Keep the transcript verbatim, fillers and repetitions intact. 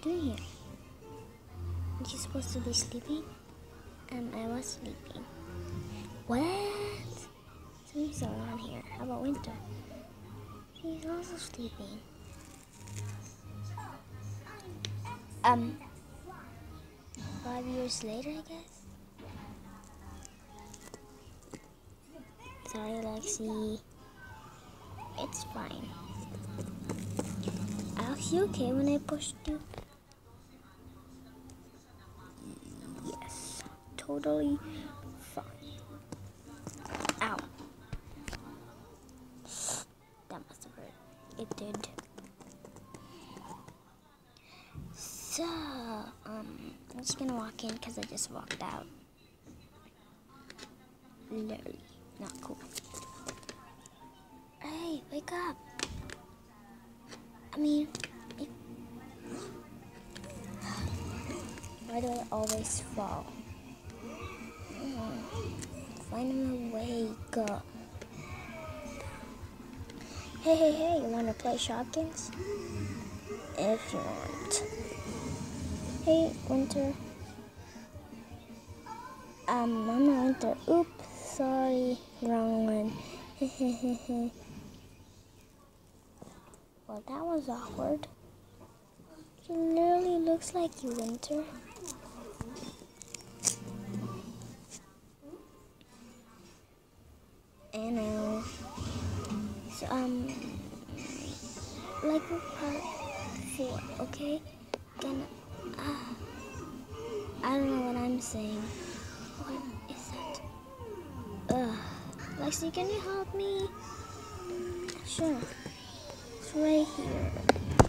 doing here? Aren't you supposed to be sleeping? Um, I was sleeping. What? Somebody's around here. How about Winter? She's also sleeping. Um, five years later, I guess? Sorry, Lexi. It's fine. Alex, you okay when I pushed you? Yes, totally fine. Ow. That must have hurt. It did. So, um, I'm just gonna walk in because I just walked out. Literally, not cool. Hey, wake up. I mean, it... why do I always fall? Mm. Finally wake up. Hey, hey, hey, you wanna play Shopkins? If you want. Hey, Winter. Um, I'm not Winter. Oops, sorry, wrong one. Well, that was awkward. It literally looks like you, Winter. I know. So, um, like part four, okay? Gonna, uh, I don't know what I'm saying. What is that? Ugh. Lexi, can you help me? Sure. It's right here.